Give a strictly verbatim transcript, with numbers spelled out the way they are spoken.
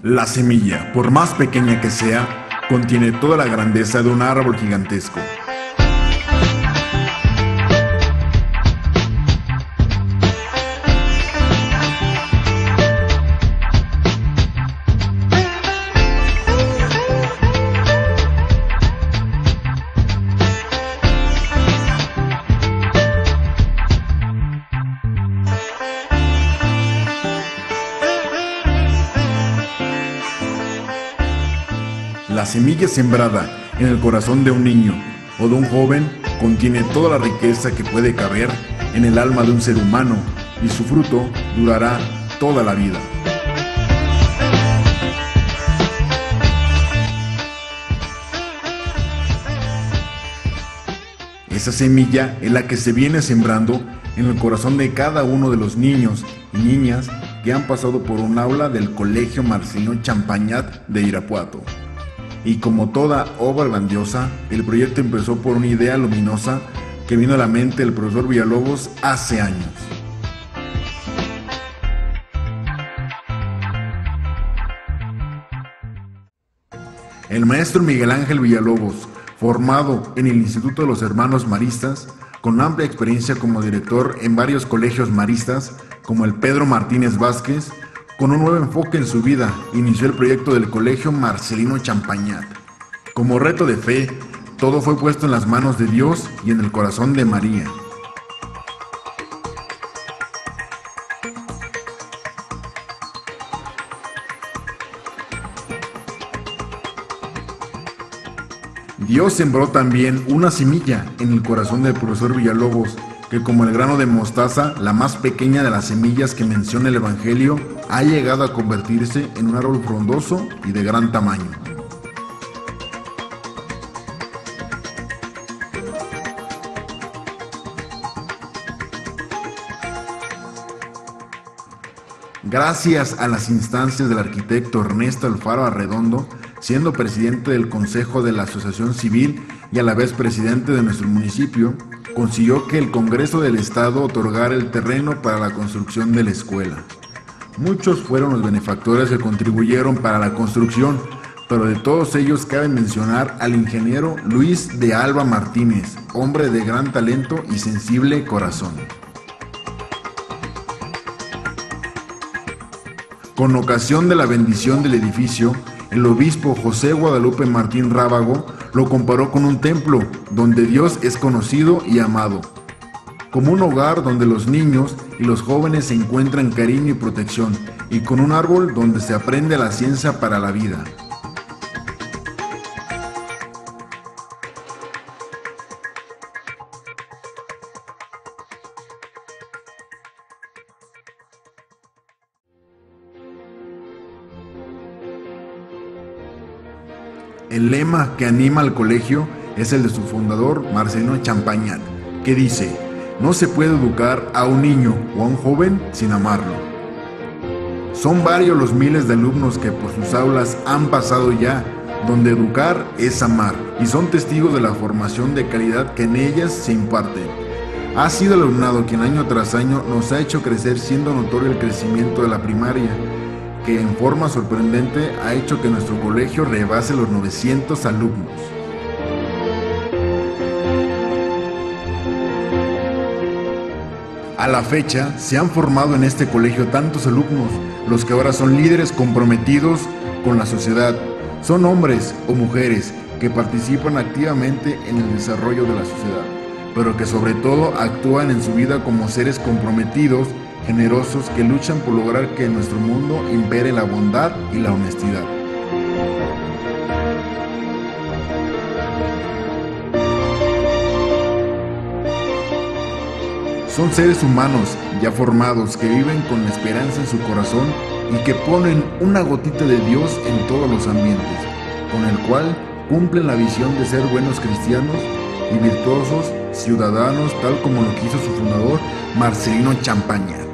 La semilla, por más pequeña que sea, contiene toda la grandeza de un árbol gigantesco. La semilla sembrada en el corazón de un niño o de un joven contiene toda la riqueza que puede caber en el alma de un ser humano y su fruto durará toda la vida. Esa semilla es la que se viene sembrando en el corazón de cada uno de los niños y niñas que han pasado por un aula del Colegio Marcelino Champagnat de Irapuato. Y como toda obra grandiosa, el proyecto empezó por una idea luminosa que vino a la mente del profesor Villalobos hace años. El maestro Miguel Ángel Villalobos, formado en el Instituto de los Hermanos Maristas, con amplia experiencia como director en varios colegios maristas, como el Pedro Martínez Vázquez, con un nuevo enfoque en su vida, inició el proyecto del Colegio Marcelino Champagnat. Como reto de fe, todo fue puesto en las manos de Dios y en el corazón de María. Dios sembró también una semilla en el corazón del profesor Villalobos, que como el grano de mostaza, la más pequeña de las semillas que menciona el Evangelio, ha llegado a convertirse en un árbol frondoso y de gran tamaño. Gracias a las instancias del arquitecto Ernesto Alfaro Arredondo, siendo presidente del Consejo de la Asociación Civil y a la vez presidente de nuestro municipio, consiguió que el Congreso del Estado otorgara el terreno para la construcción de la escuela. Muchos fueron los benefactores que contribuyeron para la construcción, pero de todos ellos cabe mencionar al ingeniero Luis de Alba Martínez, hombre de gran talento y sensible corazón. Con ocasión de la bendición del edificio, el obispo José Guadalupe Martín Rábago lo comparó con un templo donde Dios es conocido y amado, como un hogar donde los niños y los jóvenes se encuentran cariño y protección, y con un árbol donde se aprende la ciencia para la vida. El lema que anima al colegio es el de su fundador, Marcelino Champagnat, que dice: no se puede educar a un niño o a un joven sin amarlo. Son varios los miles de alumnos que por sus aulas han pasado ya, donde educar es amar, y son testigos de la formación de calidad que en ellas se imparte. Ha sido el alumnado quien año tras año nos ha hecho crecer, siendo notorio el crecimiento de la primaria, que en forma sorprendente ha hecho que nuestro colegio rebase los novecientos alumnos. A la fecha, se han formado en este colegio tantos alumnos, los que ahora son líderes comprometidos con la sociedad. Son hombres o mujeres que participan activamente en el desarrollo de la sociedad, pero que sobre todo actúan en su vida como seres comprometidos, generosos, que luchan por lograr que en nuestro mundo impere la bondad y la honestidad. Son seres humanos ya formados que viven con esperanza en su corazón y que ponen una gotita de Dios en todos los ambientes, con el cual cumplen la visión de ser buenos cristianos y virtuosos ciudadanos, tal como lo quiso su fundador, Marcelino Champagnat.